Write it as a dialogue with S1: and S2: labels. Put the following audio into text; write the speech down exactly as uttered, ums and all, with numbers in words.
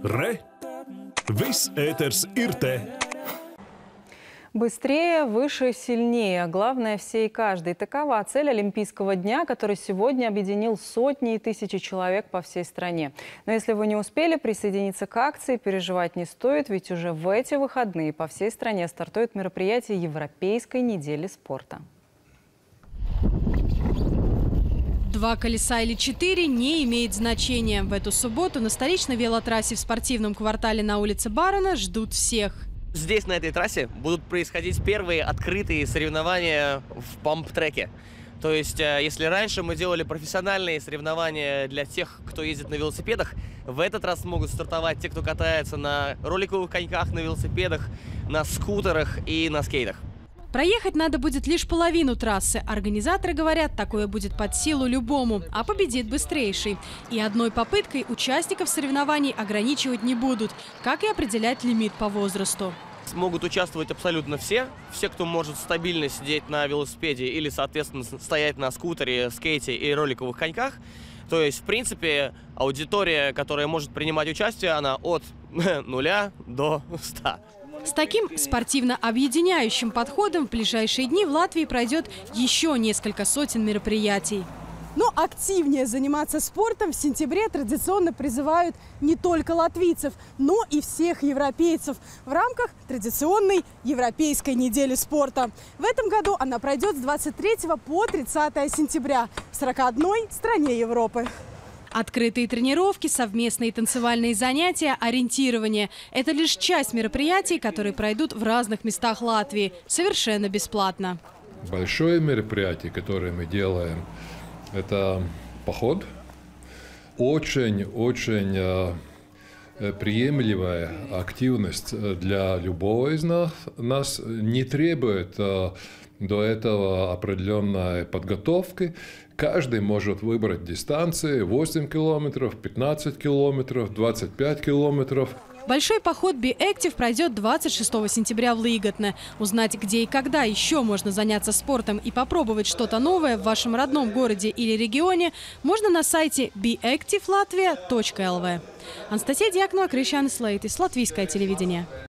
S1: Re! Viss ēters ir te!
S2: Быстрее, выше, сильнее. Главное, все и каждый. Такова цель Олимпийского дня, который сегодня объединил сотни и тысячи человек по всей стране. Но если вы не успели присоединиться к акции, переживать не стоит, ведь уже в эти выходные по всей стране стартует мероприятие Европейской недели спорта.
S3: Два колеса или четыре не имеет значения. В эту субботу на столичной велотрассе в спортивном квартале на улице Барона ждут всех.
S4: Здесь, на этой трассе, будут происходить первые открытые соревнования в памп-треке. То есть, если раньше мы делали профессиональные соревнования для тех, кто ездит на велосипедах, в этот раз могут стартовать те, кто катается на роликовых коньках, на велосипедах, на скутерах и на скейтах.
S3: Проехать надо будет лишь половину трассы. Организаторы говорят, такое будет под силу любому, а победит быстрейший. И одной попыткой участников соревнований ограничивать не будут, как и определять лимит по возрасту.
S4: Могут участвовать абсолютно все. Все, кто может стабильно сидеть на велосипеде или, соответственно, стоять на скутере, скейте и роликовых коньках. То есть, в принципе, аудитория, которая может принимать участие, она от нуля до ста.
S3: С таким спортивно-объединяющим подходом в ближайшие дни в Латвии пройдет еще несколько сотен мероприятий.
S5: Но активнее заниматься спортом в сентябре традиционно призывают не только латвийцев, но и всех европейцев в рамках традиционной Европейской недели спорта. В этом году она пройдет с двадцать третьего по тридцатое сентября в сорока одной стране Европы.
S3: Открытые тренировки, совместные танцевальные занятия, ориентирование – это лишь часть мероприятий, которые пройдут в разных местах Латвии, совершенно бесплатно.
S6: Большое мероприятие, которое мы делаем, это поход. Очень-очень приемлемая активность для любого из нас. Нас не требует до этого определенной подготовки. Каждый может выбрать дистанции восемь километров, пятнадцать километров, двадцать пять километров.
S3: Большой поход Be Active пройдет двадцать шестого сентября в Лиготне. Узнать, где и когда еще можно заняться спортом и попробовать что-то новое в вашем родном городе или регионе, можно на сайте би актив латвия точка эл ви. Анастасия Дьяконова, Кришан Слейтис, Латвийское телевидение.